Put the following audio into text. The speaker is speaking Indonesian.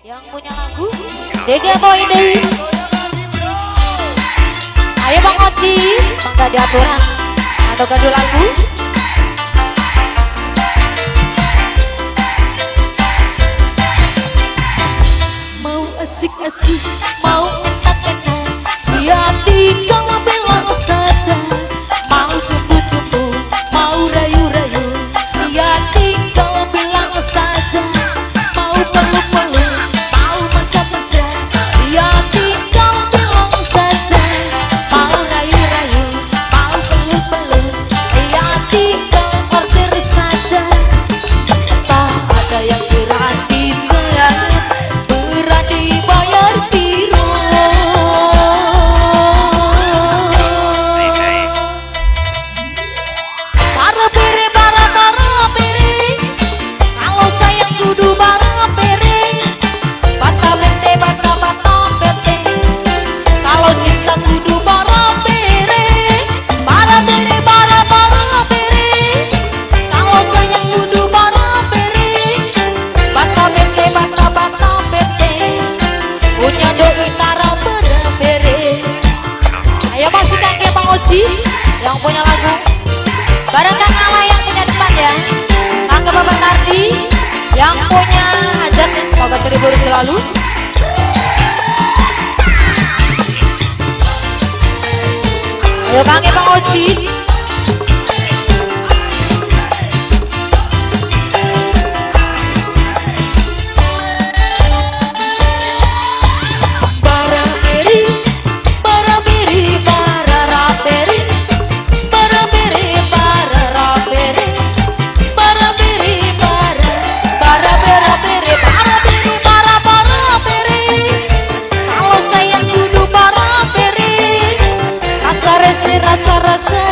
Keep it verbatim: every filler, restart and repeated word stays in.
Yang punya lagu Dega Boy Dei. Ayo Bang Oci, mangga diaturan atau gaduh lagu. Mau asik-asik, mau enak-enak, di hati kau bilang saja. Mau cupu-cupu, mau rayu-rayu, di hati kau bilang saja. Mau peluk-peluk, mau mesra-mesra, di hati kau bilang saja. Mau rayu-rayu, mau peluk-peluk, di hati kau order saja. Tak ada yang berani sayang, berani bayar biru. Para pere, para para pere, kalau sayang kudu para pere. Bata bete, bata bata bete, kalau cinta kudu para pere. Para pere, para para pere, kalau sayang kudu para pere. Bata bete, bata bata bete, punya doi tara pere. Ayo masih kakek Bang Oci yang punya lagu. Bareng Kang Ala yang punya depan ya. Kang Bapak Nardi yang punya hajat semoga seribu selalu. Ayo Kang Bang Oci. Bara beri, bara beri, bara raperi, bara beri, bara raperi, bara beri, bara, bara bera beri, bara beri, bara bara beri. Kalau sayang kudu bara beri, rasa rese, rasa rasa.